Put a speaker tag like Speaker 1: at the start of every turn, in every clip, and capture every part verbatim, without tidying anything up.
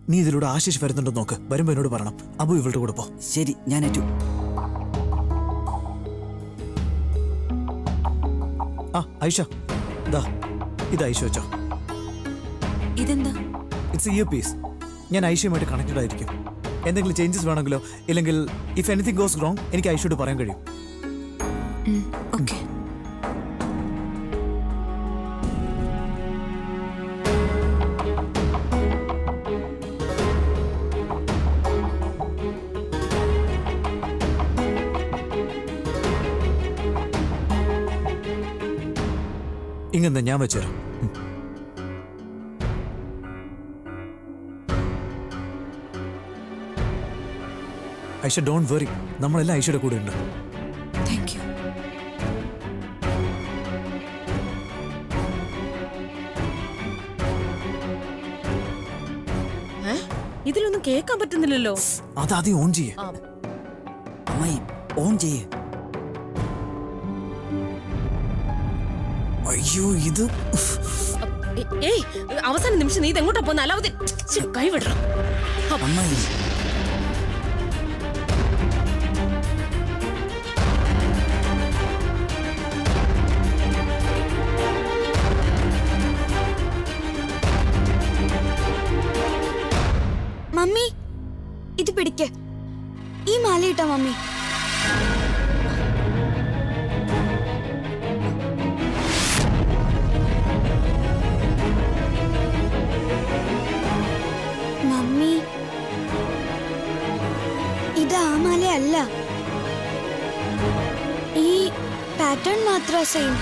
Speaker 1: നീ ഇതിലൂടെ ആശിഷ് വരുന്നുണ്ടോ നോക്ക്. വരുമ്പോ എന്നോട് പറയണം. അബു ഇവളുടെ കൂടെ പോ.
Speaker 2: ശരി, ഞാൻ ഏറ്റു.
Speaker 1: ആ ഐഷ, ദാ ഇത് ഐഷ വെച്ചോ.
Speaker 3: ഇതെന്താ?
Speaker 1: It's ear piece. ഞാൻ ഐഷയുമായിട്ട് കണക്റ്റഡ് ആയിരിക്കും. എന്തെങ്കിലും ചേഞ്ചസ് വേണമെങ്കിലോ ഇല്ലെങ്കിൽ ഇഫ് എനിത്തിങ് ഗോസ് റോങ് എനിക്ക് ഐഷയോട് പറയാൻ കഴിയും.
Speaker 3: ഓക്കെ.
Speaker 1: ഇങ്ങനെ ഞാൻ വെച്ചുതരാം. ഐഷ ഡോണ്ട് വറി, നമ്മളെല്ലാം ഐഷയുടെ കൂടെ ഉണ്ട്.
Speaker 3: Thank you.
Speaker 4: ഇതിലൊന്നും കേൾക്കാൻ പറ്റുന്നില്ലല്ലോ.
Speaker 1: അതാദ്യം ഓൺ ചെയ്യേ.
Speaker 2: അമ്മായി ഓൺ ചെയ്യേ.
Speaker 1: അയ്യോ ഇത്
Speaker 4: ഏയ് അവസാന നിമിഷം നീ ഇതെങ്ങോട്ടാ പോന്ന? അലാവുദ്ദീൻ കൈവിടണം.
Speaker 2: അമ്മായി
Speaker 5: മമ്മി ഇത് പിടിക്ക്. ഈ മാല ഇട്ടാ മമ്മി. മമ്മി ഇത് ആ മാലയല്ല. ഈ പാറ്റേൺ മാത്രം സെയിം.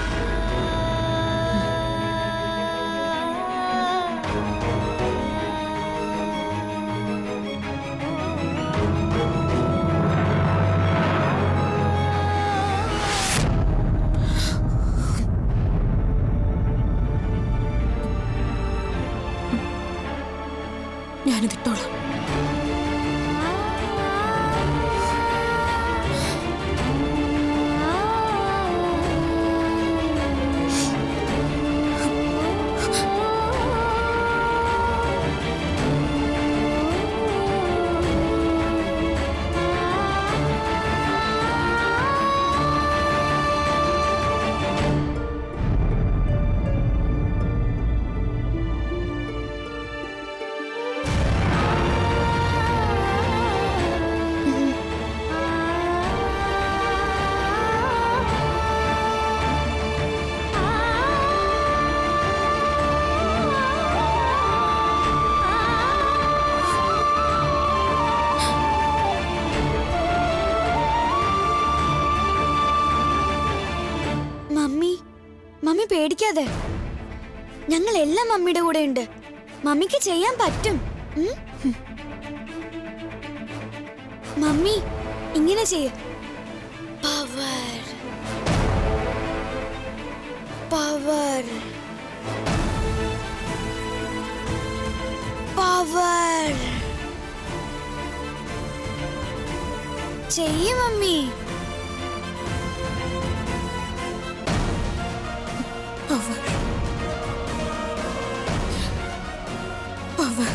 Speaker 3: ഞാനിതിട്ടോളാം. മമ്മി പേടിക്കാതെ, ഞങ്ങൾ എല്ലാം മമ്മിയുടെ കൂടെ ഉണ്ട്. മമ്മിക്ക് ചെയ്യാൻ പറ്റും. മമ്മി ഇങ്ങനെ ചെയ്യ. പവർ പവർ പവർ ചെയ്യ mummy. Power. Power.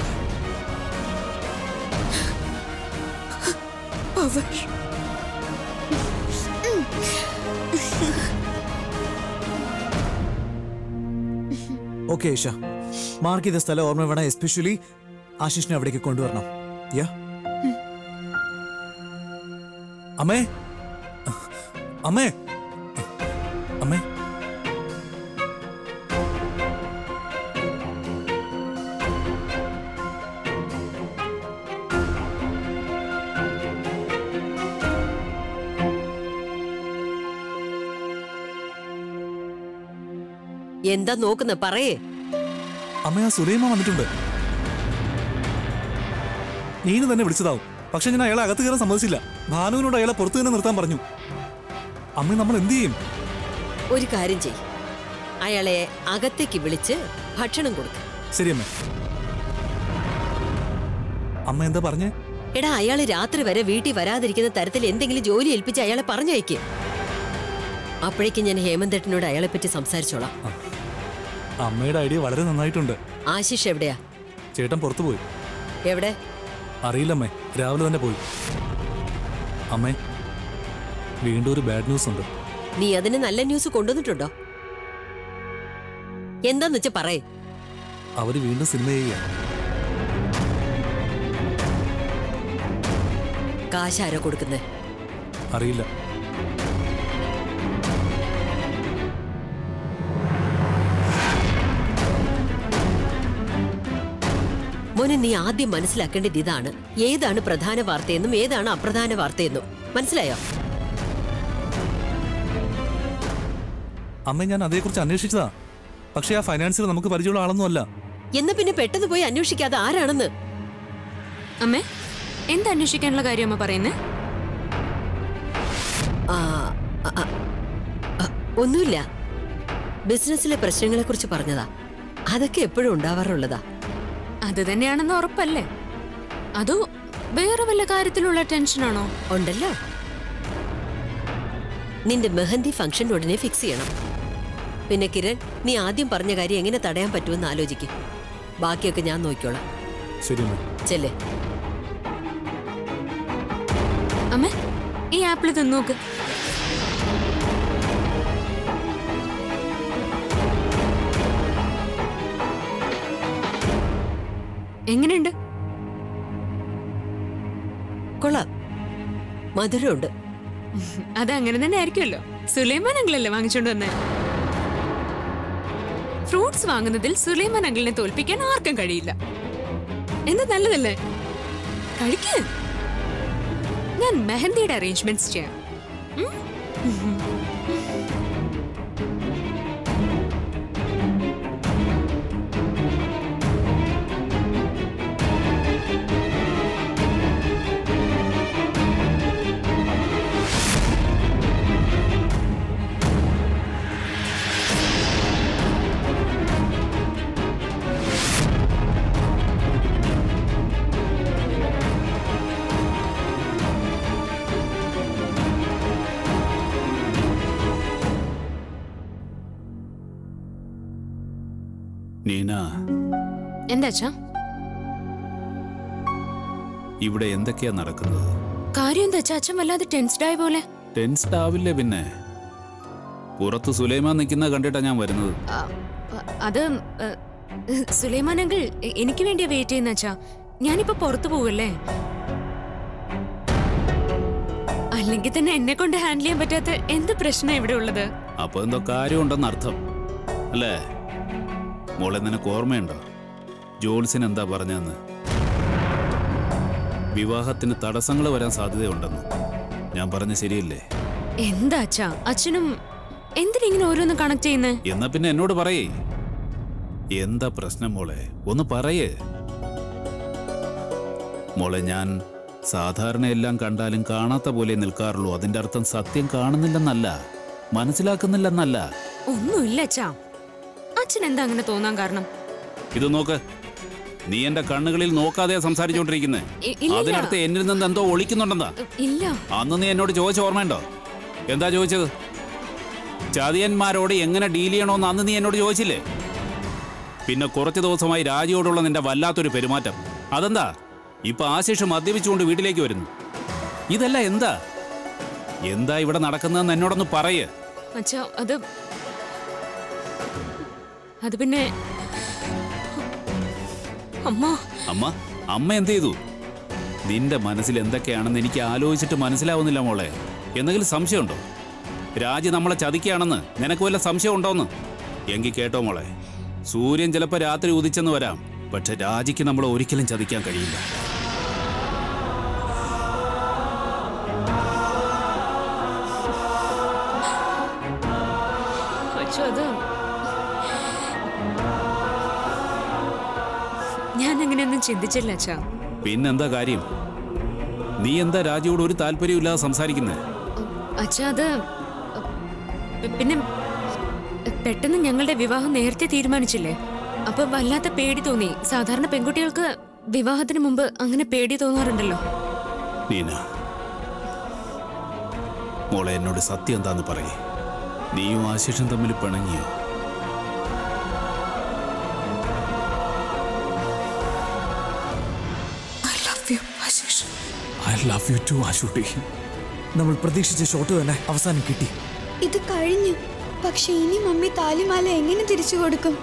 Speaker 3: Power.
Speaker 1: Okay Isha, mark ചെയ്ത സ്ഥലം ഓർമ്മ വേണം. എസ്പെഷ്യലി ആശിഷിനെ അവിടേക്ക് കൊണ്ടുവരണം. യാ അമ്മേ അമ്മേ അമ്മേ
Speaker 4: എന്താ നോക്കുന്ന പറയേ.
Speaker 1: അമ്മ, ആ സുലൈമാൻ വന്നിട്ടുണ്ട്. നീന് തന്നെ വിളിച്ചതാവും, പക്ഷെ ഞാൻ അയാളെ അകത്ത് കയറാൻ സമ്മതിച്ചില്ല. ഭാനുവിനോട് അയാളെ പുറത്തു തന്നെ നിർത്താൻ പറഞ്ഞു. അമ്മ, നമ്മൾ എന്ത് ചെയ്യും?
Speaker 4: ഒരു കാര്യം ചെയ്യും, അയാളെ അകത്തേക്ക് വിളിച്ച് ഭക്ഷണം കൊടുക്കും.
Speaker 1: ശരി അമ്മ. അമ്മ എന്താ പറഞ്ഞേ?
Speaker 4: എടാ, അയാള് രാത്രി വരെ വീട്ടിൽ വരാതിരിക്കുന്ന തരത്തിൽ എന്തെങ്കിലും ജോലി ഏൽപ്പിച്ച് അയാളെ പറഞ്ഞയക്ക്. അപ്പോഴേക്കും ഞാൻ ഹേമന്തേട്ടനോട് അയാളെ പറ്റി സംസാരിച്ചോളാം.
Speaker 1: അമ്മയുടെ ഐഡിയ വളരെ നന്നായിട്ടുണ്ട്.
Speaker 4: ആശിഷ് എവിടെയാ?
Speaker 1: ചേട്ടൻ പുറത്തു പോയി.
Speaker 4: എവിടെ?
Speaker 1: അറിയില്ലമ്മേ, രാവിലെ തന്നെ പോയി. അമ്മേ, വീണ്ടും ഒരു ബാഡ് ന്യൂസ് ഉണ്ട്.
Speaker 4: നീ അതിന് നല്ല ന്യൂസ് കൊണ്ടുവന്നിട്ടുണ്ടോ? എന്താന്ന് വെച്ചാ പറയേ.
Speaker 1: അവര് വീണ്ടും സിനിമ ചെയ്യുക.
Speaker 4: കാശ് ആരോ കൊടുക്കുന്നേ?
Speaker 1: അറിയില്ല.
Speaker 4: മോനെ, നീ ആദ്യം മനസ്സിലാക്കേണ്ടത് ഇതാണ്: ഏതാണ് പ്രധാന വാർത്തയെന്നും ഏതാണ് അപ്രധാന വാർത്തയെന്നും. മനസ്സിലായോ?
Speaker 1: അമ്മ, ഞാൻ അതേക്കുറിച്ച് അന്വേഷിച്ചതാ. പക്ഷേ ആ ഫൈനാൻസിൽ നമുക്ക് പരിചയമുള്ള ആളൊന്നും അല്ല.
Speaker 4: എന്നാ പിന്നെ പെട്ടെന്ന് പോയി അന്വേഷിക്കാതെ ആരാണെന്ന്.
Speaker 6: അമ്മേ, എന്താ അന്വേഷിക്കാനുള്ള കാര്യം അമ്മ പറയുന്നേ?
Speaker 4: ആ, ആ, ആ, ഒന്നുമില്ല. ബിസിനസ്സിലെ പ്രശ്നങ്ങളെ കുറിച്ച് പറഞ്ഞതാ. അതൊക്കെ എപ്പോഴും ഉണ്ടാവാറുള്ളതാ.
Speaker 6: അത് തന്നെയാണെന്ന് ഉറപ്പല്ലേ? അതോ വേറെ വല്ല കാര്യത്തിലുള്ള ടെൻഷനാണോ?
Speaker 4: ഉണ്ടല്ലോ. നിന്റെ മെഹന്തി ഫംഗ്ഷൻ ഉടനെ ഫിക്സ് ചെയ്യണം. പിന്നെ കിരൺ, നീ ആദ്യം പറഞ്ഞ കാര്യം എങ്ങനെ തടയാൻ പറ്റുമെന്ന് ആലോചിക്കും. ബാക്കിയൊക്കെ ഞാൻ നോക്കിക്കോളാം.
Speaker 1: ശരി
Speaker 4: ചെല്ലേ.
Speaker 6: അമ്മേ, ഈ ആപ്പിൾ തിന്നു നോക്ക്. എങ്ങനെയുണ്ട്?
Speaker 4: കൊള്ളാം, മധുരമുണ്ട്.
Speaker 6: അത് അങ്ങനെ തന്നെ ആയിരിക്കുമല്ലോ. സുലൈമാൻ അങ്കിളല്ലേ വാങ്ങിച്ചോണ്ട് വന്നേ? ഫ്രൂട്ട്സ് വാങ്ങുന്നതിൽ സുലൈമാൻ അങ്കിളിനെ തോൽപ്പിക്കാൻ ആർക്കും കഴിയില്ല. എന്താ, നല്ലതല്ലേ? കഴിക്ക്. ഞാൻ മെഹന്തിയുടെ അറേഞ്ച്മെന്റ്സ് ചെയ്യാം.
Speaker 7: നീന,
Speaker 6: എന്താച്ചാ
Speaker 7: ഇവിടെ എന്തൊക്കെയാ നടക്കുന്നത്?
Speaker 6: കാര്യം എന്താ അച്ഛൻ വല്ലാതെ ടെൻസ്ഡ് ആയ പോലെ?
Speaker 7: ടെൻസ്ഡ് ആവില്ലേ പിന്നെ. പുറത്ത് സുലൈമാൻ നിൽക്കുന്ന കണ്ടിട്ടാ ഞാൻ വരുന്നത്.
Speaker 6: അത് സുലൈമാൻ അങ്കിൾ എനിക്ക് വേണ്ടിയാ വെയിറ്റ് ചെയ്യുന്ന അച്ഛാ. ഞാനിപ്പോ പുറത്തു പോവല്ലേ. അല്ലെങ്കിൽ തന്നെ എന്നെ കൊണ്ട് ഹാൻഡിൽ ചെയ്യാൻ പറ്റാത്ത എന്ത് പ്രശ്നം ഇവിടെ ഉള്ളത്?
Speaker 7: അപ്പൊ എന്തോ കാര്യം ഉണ്ടെന്ന് അർത്ഥം അല്ലേ? മോളെ, നിനക്ക് ഓർമ്മയുണ്ടോ ജോൾസിൻ എന്താ പറഞ്ഞെന്ന്? വിവാഹത്തിന് തടസ്സങ്ങൾ വരാൻ സാധ്യതയുണ്ടെന്ന്. ഞാൻ പറഞ്ഞ ശരിയല്ലേ?
Speaker 6: എന്താ അച്ഛാ, അച്ഛനും എന്തിനിങ്ങനെ ഓരോന്ന് കണക്ട് ചെയ്യുന്നേ?
Speaker 7: എന്നാ പിന്നെ എന്നോട് പറയേ, എന്താ പ്രശ്നം മോളെ? ഒന്ന് പറയേ മോളെ. ഞാൻ സാധാരണ എല്ലാം കണ്ടാലും കാണാത്ത പോലെ നിൽക്കാറുള്ളൂ. അതിന്റെ അർത്ഥം സത്യം കാണുന്നില്ലെന്നല്ല, മനസ്സിലാക്കുന്നില്ലെന്നല്ല.
Speaker 6: ഒന്നുമില്ല അച്ഛാ. അച്ഛൻ എന്താ അങ്ങനെ തോന്നാൻ കാരണം?
Speaker 7: ഇത് നോക്ക്, നീ എന്റെ കണ്ണുകളിൽ നോക്കാതെ സംസാരിച്ചോണ്ടിരിക്കുന്നേ. അതിനടുത്ത് എന്നിൽ നിന്ന് എന്തോ ഒളിക്കുന്നുണ്ടെന്നാ.
Speaker 6: ഇല്ല.
Speaker 7: അന്ന് നീ എന്നോട് ചോദിച്ച ഓർമ്മയുണ്ടോ? എന്താ ചോദിച്ചത്? ചതിയന്മാരോട് എങ്ങനെ ഡീൽ ചെയ്യണോന്ന് അന്ന് നീ എന്നോട് ചോദിച്ചില്ലേ? പിന്നെ കുറച്ച് ദിവസമായി രാജിയോടുള്ള നിന്റെ വല്ലാത്തൊരു പെരുമാറ്റം, അതെന്താ? ഇപ്പൊ ആശിഷ് മദ്യപിച്ചുകൊണ്ട് വീട്ടിലേക്ക് വരുന്നു. ഇതല്ല എന്താ എന്താ ഇവിടെ നടക്കുന്നതെന്ന് എന്നോടൊന്ന് പറയേ.
Speaker 6: അച്ഛാ, അത് അത് പിന്നെ അമ്മ
Speaker 7: അമ്മ അമ്മ എന്ത് ചെയ്തു? നിന്റെ മനസ്സിൽ എന്തൊക്കെയാണെന്ന് എനിക്ക് ആലോചിച്ചിട്ട് മനസ്സിലാവുന്നില്ല മോളെ. എന്തെങ്കിലും സംശയമുണ്ടോ? രാജി നമ്മളെ ചതിക്കുകയാണെന്ന് നിനക്ക് വല്ല സംശയം ഉണ്ടോന്ന്? എങ്കിൽ കേട്ടോ മോളെ, സൂര്യൻ ചിലപ്പോൾ രാത്രി ഉദിച്ചെന്ന് വരാം, പക്ഷെ രാജിക്ക് നമ്മളെ ഒരിക്കലും ചതിക്കാൻ കഴിയില്ല.
Speaker 6: ഞാൻ അങ്ങനെയൊന്നും ചിന്തിച്ചില്ല അച്ഛാ.
Speaker 7: പിന്നെന്താ കാര്യം? നീ എന്താ രാജിയോട് ഒരു താല്പര്യമില്ലാതെ സംസാരിക്കുന്നേ?
Speaker 6: അച്ഛാ, അത് പിന്നെ പെട്ടെന്ന് ഞങ്ങളുടെ വിവാഹം നേരത്തെ തീരുമാനിച്ചില്ലേ, അപ്പൊ വല്ലാത്ത പേടി തോന്നി. സാധാരണ പെൺകുട്ടികൾക്ക് വിവാഹത്തിന് മുമ്പ് അങ്ങനെ പേടി തോന്നാറുണ്ടല്ലോ.
Speaker 7: നീന മോളെ, എന്നോട് സത്യം എന്താന്ന് പറയേ. നീയും ആശിഷും തമ്മിൽ പിണങ്ങിയോ?
Speaker 6: Love you Ashish.
Speaker 7: I love you too Ashutti.
Speaker 1: നമ്മൾ പ്രതീക്ഷിച്ച ഷോട്ട് തന്നെ അവസാനം കിട്ടി.
Speaker 3: ഇത് കഴിഞ്ഞു. പക്ഷെ ഇനി മമ്മി താലിമാല എങ്ങനെ തിരിച്ചു കൊടുക്കും?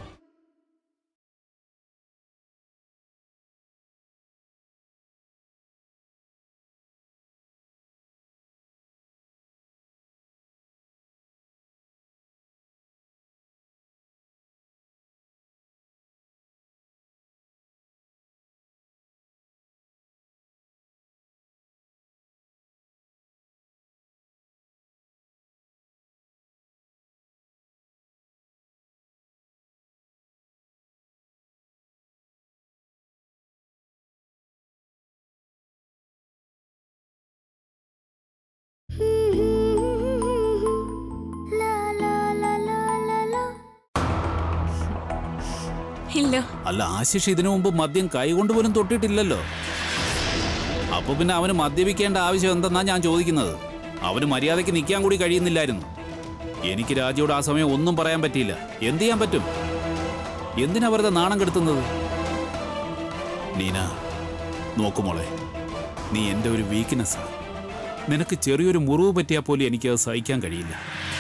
Speaker 6: ഇല്ല.
Speaker 7: അല്ല ആശിഷ് ഇതിനു മുമ്പ് മദ്യം കൈകൊണ്ട് പോലും തൊട്ടിട്ടില്ലല്ലോ. അപ്പൊ പിന്നെ അവന് മദ്യപിക്കേണ്ട ആവശ്യം എന്തെന്നാ ഞാൻ ചോദിക്കുന്നത്. അവന് മര്യാദയ്ക്ക് നിൽക്കാൻ കൂടി കഴിയുന്നില്ലായിരുന്നു. എനിക്ക് രാജയോട് ആ സമയം ഒന്നും പറയാൻ പറ്റിയില്ല. എന്ത് ചെയ്യാൻ പറ്റും? എന്തിനാ വെറുതെ നാണം കെടുത്തുന്നത്? നീന നോക്കുമോളെ, നീ എൻ്റെ ഒരു വീക്ക്നെസ്സാ. നിനക്ക് ചെറിയൊരു മുറിവ് പറ്റിയാൽ പോലും എനിക്കത് സഹിക്കാൻ കഴിയില്ല.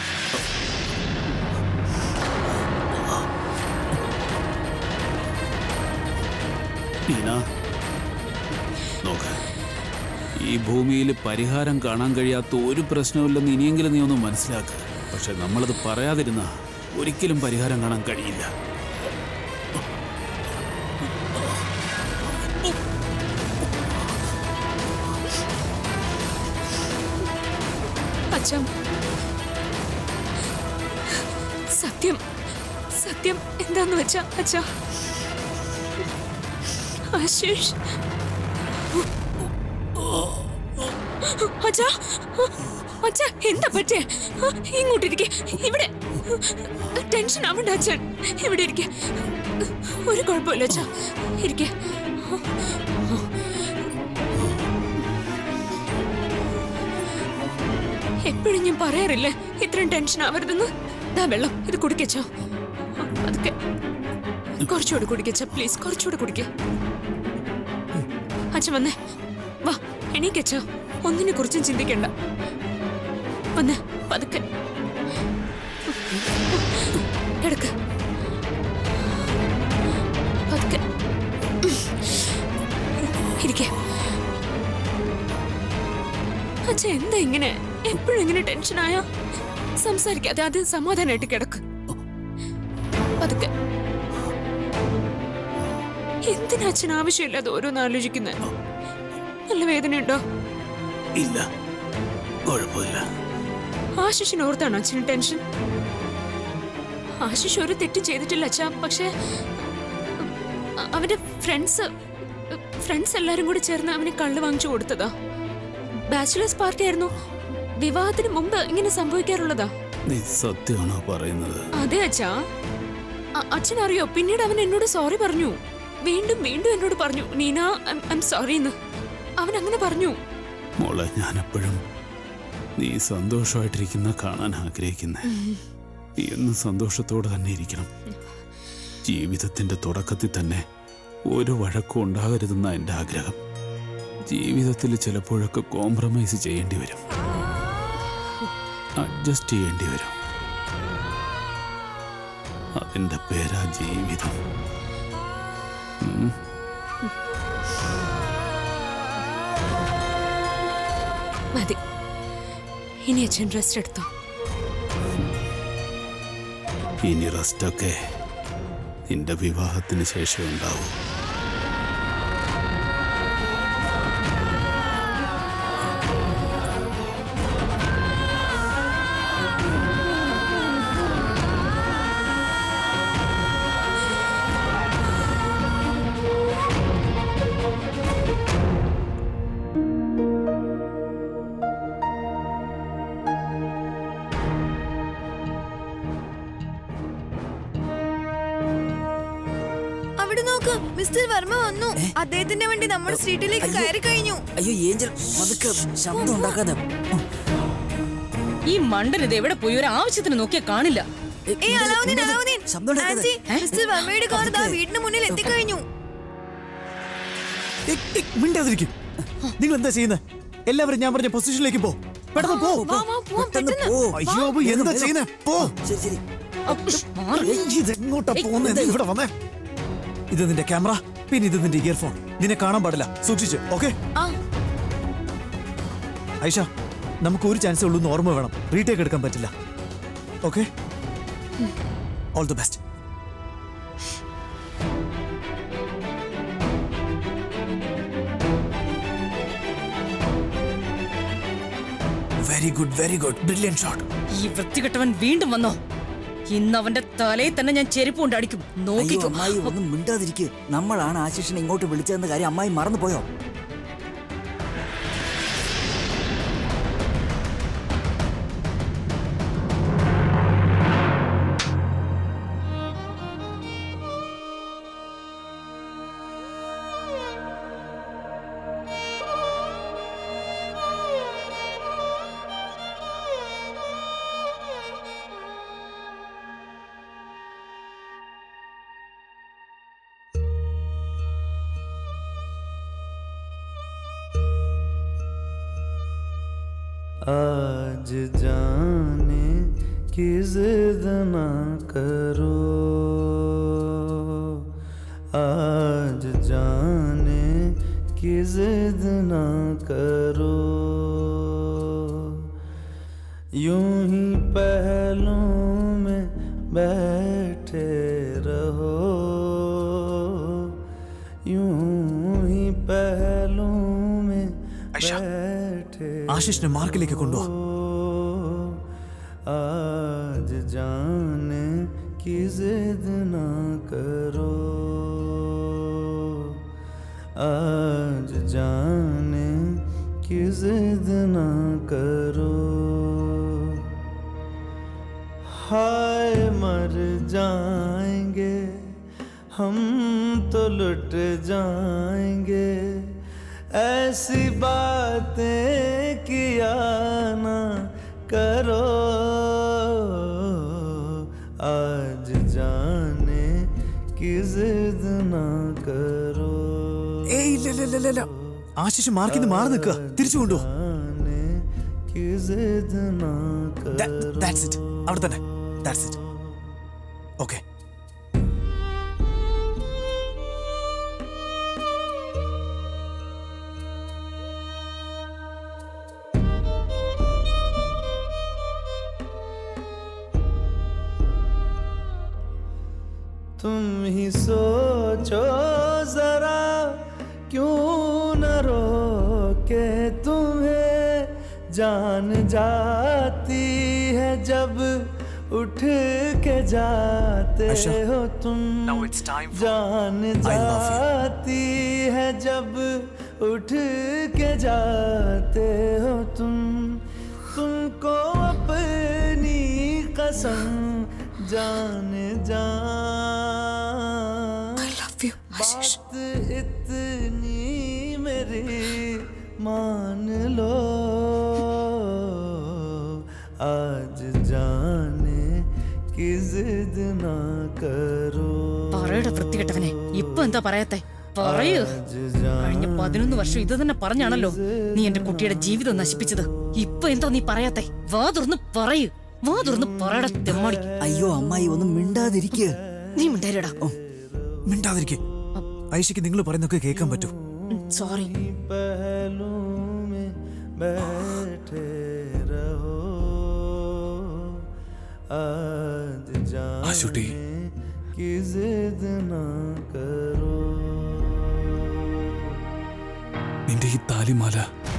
Speaker 7: നീന നോക്ക, ഈ ഭൂമിയിൽ പരിഹാരം കാണാൻ കഴിയാത്ത ഒരു പ്രശ്നമില്ലെന്ന് ഇനിയെങ്കിലും നീ ഒന്ന് മനസ്സിലാക്കുക. പക്ഷെ നമ്മളത് പറയാതിരുന്ന ഒരിക്കലും പരിഹാരം കാണാൻ കഴിയില്ല.
Speaker 6: അച്ഛാ, സത്യം സത്യം എന്താന്ന് വെച്ചാ അച്ഛാ, ആശിഷ് അച്ഛാ അച്ഛാ എന്താ പറ്റേ? ഇങ്ങോട്ടിരിക്കെ, ഇവിടെ ടെൻഷൻ ആവണ്ട അച്ഛൻ, ഇവിടെ ഇരിക്കെ. ഒരു കുഴപ്പമില്ല അച്ഛാ, ഇരിക്കെ. എപ്പോഴും ഞാൻ പറയാറില്ലേ ഇത്രയും ടെൻഷൻ ആവരുതെന്ന്. ദാ വെള്ളം, ഇത് കുടിക്കച്ചോ. അതൊക്കെ കുറച്ചുകൂടെ കുടിക്കച്ച, പ്ലീസ് കുറച്ചുകൂടെ കുടിക്ക. അച്ഛൻ വന്നേ, വാ എണീക്കച്ചോ. ഒന്നിനെ കുറിച്ചും ചിന്തിക്കണ്ട. വന്നേ പതുക്കെ കിടക്ക്, പതുക്കെ ഇരിക്ക. അച്ഛ എന്താ ഇങ്ങനെ എപ്പോഴും ഇങ്ങനെ ടെൻഷനായ? സംസാരിക്കാതെ അത് സമാധാനമായിട്ട് കിടക്ക്, പതുക്കെ. എന്തിനാ അച്ഛൻ ആവശ്യമില്ലാതെ ഓരോന്ന് ആലോചിക്കുന്നത്? നല്ല വേദനയുണ്ടോ?
Speaker 7: ഇല്ല, കുഴപ്പമില്ല.
Speaker 6: ആശിഷിന് ഓർത്താണോ അച്ഛന് ടെൻഷൻ? ആശിഷ് ഒരു തെറ്റും ചെയ്തിട്ടില്ല അച്ഛാ. പക്ഷെ അവന്റെ ഫ്രണ്ട്സ് ഫ്രണ്ട്സ് എല്ലാരും കൂടി ചേർന്ന് അവന് കള്ള് വാങ്ങിച്ചു കൊടുത്തതാ. ബാച്ചുലേഴ്സ് പാർട്ടി ആയിരുന്നു. വിവാഹത്തിന് മുമ്പ് ഇങ്ങനെ സംഭവിക്കാറുള്ളതാ.
Speaker 7: നീ സത്യമാണോ പറയുന്നത്?
Speaker 6: അതെ അച്ഛാ. അച്ഛൻ അറിയോ, പിന്നീട് അവൻ എന്നോട് സോറി പറഞ്ഞു. വീണ്ടും വീണ്ടും എന്നോട് പറഞ്ഞു, നീന ഐ എം സോറി എന്ന്. അവൻ അങ്ങനെ പറഞ്ഞു.
Speaker 7: മോളെ, ഞാൻ എപ്പോഴും നീ സന്തോഷമായിട്ടിരിക്കുന്ന കാണാൻ ആഗ്രഹിക്കുന്നേ. നീ എന്നും സന്തോഷത്തോടെ തന്നെ ഇരിക്കണം. ജീവിതത്തിന്റെ തുടക്കത്തിൽ തന്നെ ഒരു വഴക്കും ഉണ്ടാകരുതെന്ന എൻ്റെ ആഗ്രഹം. ജീവിതത്തിൽ ചിലപ്പോഴൊക്കെ കോംപ്രമൈസ് ചെയ്യേണ്ടി വരും, അഡ്ജസ്റ്റ് ചെയ്യേണ്ടി വരും. അതിൻ്റെ പേരാ ജീവിതം.
Speaker 6: മതി, ഇനി അച്ഛൻ റെസ്റ്റ് എടുത്തോ.
Speaker 7: ഇനി റെസ്റ്റൊക്കെ നിന്റെ വിവാഹത്തിന് ശേഷം ഉണ്ടാവും.
Speaker 3: മിസ്റ്റർ വർമ്മ വന്നു. അദ്ദേഹത്തിന്റെ വണ്ടി നമ്മുടെ സ്ട്രീറ്റിലേക്ക് കയറി കഴിഞ്ഞു.
Speaker 2: അയ്യോ ഏഞ്ചൽ, പതുക്കെ, ശബ്ദം ഉണ്ടാക്കാതെ.
Speaker 8: ഈ മണ്ടൻ ഇത് എവിടെ പോയി? ഒരു ആവശ്യത്തിന് നോക്കിയാ കാണില്ല.
Speaker 3: മിസ്റ്റർ വർമ്മയുടെ കാർ ദാ വീടിന് മുന്നിൽ എത്തിക്കഴിഞ്ഞു.
Speaker 1: മിണ്ടാതിരിക്കും. നിങ്ങൾ എന്താ ചെയ്യുന്നത്? എല്ലാവരും ഞാൻ പറഞ്ഞ പൊസിഷനിലേക്ക് പോ. പെട്ടെന്ന് പോ.
Speaker 2: പെട്ടെന്ന് പോ.
Speaker 1: അയ്യോ അബു, എന്താ ചെയ്യുന്നേ? പോ.
Speaker 2: ശരി ശരി.
Speaker 1: ഇത് എങ്ങോട്ടാ പോകുന്നത്? ഇവിടെ വന്നേ. ഇത് നിന്റെ ക്യാമറ, പിന്നെ ഇത് നിന്റെ ഇയർഫോൺ. നിന്നെ കാണാൻ പാടില്ല, സൂക്ഷിച്ച്. ഓക്കെ ഐഷ, നമുക്ക് ഒരു ചാൻസേ ഉള്ളൂ എന്ന് ഓർമ്മ വേണം. റീടേക്ക് എടുക്കാൻ പറ്റില്ല. Okay, all the best. Very good, very good, brilliant shot.
Speaker 8: ഈ വൃത്തികെട്ടവൻ വീണ്ടും വന്നോ? ഇന്ന് അവന്റെ തലയിൽ തന്നെ ഞാൻ ചെരുപ്പ് കൊണ്ട് അടിക്കും. നോക്കിക്കോ.
Speaker 2: അമ്മായി ഒന്നും മിണ്ടാതിരിക്കുക. നമ്മളാണ് ആശിഷിനെ ഇങ്ങോട്ട് വിളിച്ചതെന്ന കാര്യം അമ്മായി മറന്നുപോയോ?
Speaker 9: आज जाने की जिद ना करो, आज जाने की जिद ना करो, यूं ही पहलों में बैठे रहो, यूं ही पहलों में बैठे
Speaker 1: ആശിഷിനെ മാർക്കിലേക്ക് കൊണ്ടുപോ.
Speaker 9: आज जाने की जिद ना करो, आज जाने की जिद ना करो, हाय मर जाएंगे हम तो लुट जाएंगे, ऐसी बातें किया ना करो, आज जाने की जिद ना करो.
Speaker 1: ഏയ് ഇല്ല ഇല്ല ഇല്ല ഇല്ല. ആശിഷ് മാർക്കിൽ നിന്ന് മാറി നിൽക്കുക. തിരിച്ചു കൊണ്ടുപോ.
Speaker 9: की जिद ना करो.
Speaker 1: That's it. അവിടെ തന്നെ. That's it. Okay.
Speaker 9: तुम ही सोचो जरा क्यों न रोके तुम्हें, जान जाती है जब उठ के जाते
Speaker 1: Aisha,
Speaker 9: हो तुम,
Speaker 1: now it's time for
Speaker 9: जान
Speaker 1: I love you.
Speaker 9: जाती है जब उठ के जाते हो तुम, तुमको अपनी कसम जान जान,
Speaker 3: I love you, आशीष.
Speaker 9: बात इतनी मेरी मान लो, आज जाने की जिद ना करो.
Speaker 8: പറയടാ വൃത്തികെട്ടവനെ, ഇപ്പൊ എന്താ പറയാത്തെ? പറയൂ. കഴിഞ്ഞ പതിനൊന്ന് വർഷം ഇത് തന്നെ പറഞ്ഞാണല്ലോ നീ എന്റെ കുട്ടിയുടെ ജീവിതം നശിപ്പിച്ചത്. ഇപ്പൊ എന്താ നീ പറയാത്തെ? വാ തുറന്ന് പറയൂ. വാ തുറന്ന് പറയടാ തെമ്മാടി.
Speaker 2: അയ്യോ അമ്മായി ഒന്നും മിണ്ടാതിരിക്കുക.
Speaker 8: നീ മിണ്ടായിരടാ.
Speaker 1: മിണ്ടാതിരിക്കെ. ഐഷയ്ക്ക് നിങ്ങൾ പറയുന്നൊക്കെ കേൾക്കാൻ പറ്റൂ.
Speaker 8: സോറി.
Speaker 9: पहलू में बैठे रहो, आज
Speaker 1: ആശുട്ടി,
Speaker 9: जाने की जिद ना करो.
Speaker 1: നിന്റെ ഈ താലിമാല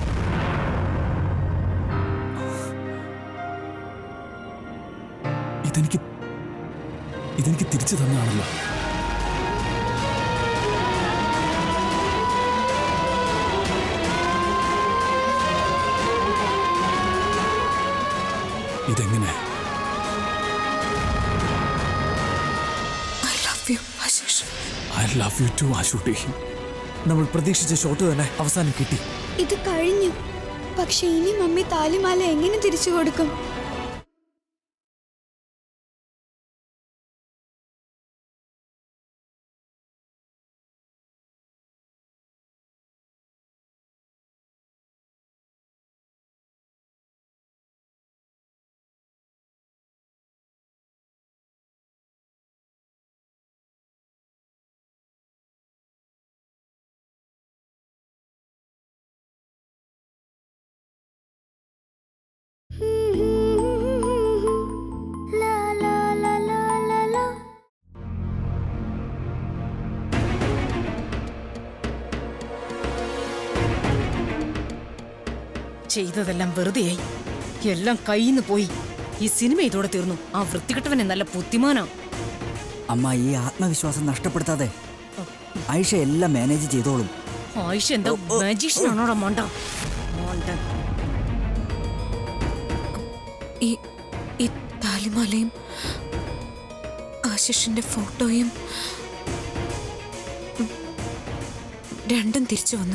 Speaker 1: ഇതെനിക്ക് ഇതെനിക്ക് തിരിച്ചു തന്നാണല്ലോ. ഇതെങ്ങനെ?
Speaker 3: I love you, Ashish.
Speaker 1: I love you too, ആശുട്ടി. നമ്മൾ പ്രതീക്ഷിച്ച ഷോട്ട് തന്നെ അവസാനം കിട്ടി.
Speaker 3: ഇത് കഴിഞ്ഞു. പക്ഷെ ഇനി മമ്മി താലിമാല എങ്ങനെ തിരിച്ചു കൊടുക്കും?
Speaker 8: ചെയ്തതെല്ലാം വെറുതെയായി. എല്ലാം കയ്യിന്ന് പോയി. ഈ സിനിമ ഇതോടെ തീർന്നു. ആ വൃത്തികെട്ടവനെ നല്ല ബുദ്ധിമാനാ.
Speaker 2: അമ്മ ഈ ആത്മവിശ്വാസം നഷ്ടപ്പെടുത്താതെ ആയിഷ എല്ലാം മാനേജ് ചെയ്തോളും.
Speaker 8: ആയിഷ എന്താ മാജിഷ്യൻ ആണോടാ മണ്ട? മണ്ടൻ.
Speaker 6: ഈ ഈ താലിമാലയും ആശിഷിന്റെ ഫോട്ടോയും രണ്ടും തിരിച്ചു വന്നു.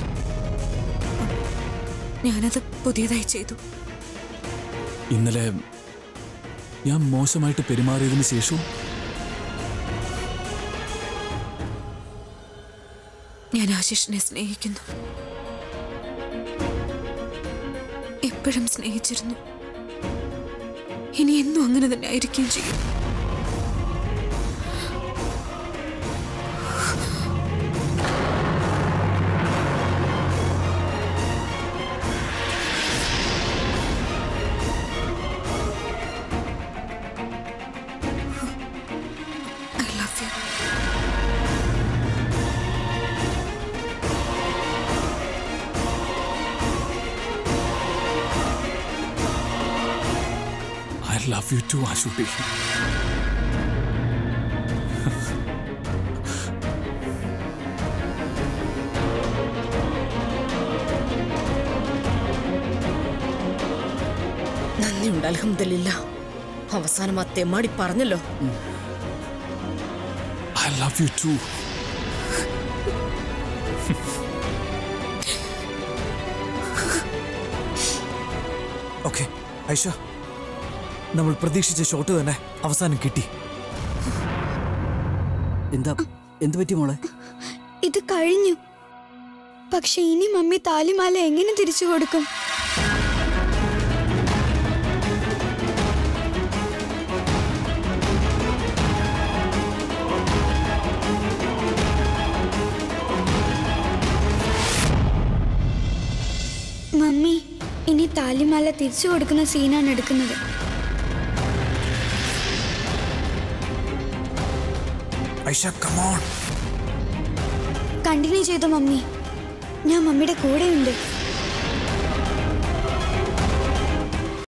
Speaker 6: ഞാനത് പുതിയതായി ചെയ്തു.
Speaker 10: ഇന്നലെ ഞാൻ മോശമായിട്ട് പെരുമാറിയതിനു ശേഷവും
Speaker 6: ഞാൻ ആശിഷിനെ സ്നേഹിക്കുന്നു. എപ്പോഴും സ്നേഹിച്ചിരുന്നു. ഇനി എന്നും അങ്ങനെ തന്നെ ആയിരിക്കുകയും ചെയ്യും.
Speaker 10: I love you too, Ashuti.
Speaker 8: നന്ദിയുണ്ട് അൽഹംദുലില്ലാ. അവസാനം ആ തെമ്മാടി പറഞ്ഞല്ലോ.
Speaker 10: I love you too.
Speaker 1: Okay Aisha, നമ്മൾ പ്രതീക്ഷിച്ച ഷോട്ട് തന്നെ അവസാനം കിട്ടി.
Speaker 2: എന്താ എന്ത് പറ്റി മോളെ?
Speaker 3: ഇത് കഴിഞ്ഞു. പക്ഷെ ഇനി മമ്മി താലിമാല എങ്ങനെ തിരിച്ചു കൊടുക്കും? മമ്മി ഇനി താലിമാല തിരിച്ചു കൊടുക്കുന്ന സീനാണ് എടുക്കുന്നത്.
Speaker 1: Aisha, come on.
Speaker 3: കണ്ടിന്യൂ ചെയ്തോ മമ്മി. ഞാൻ മമ്മിയുടെ കൂടെയുണ്ട്.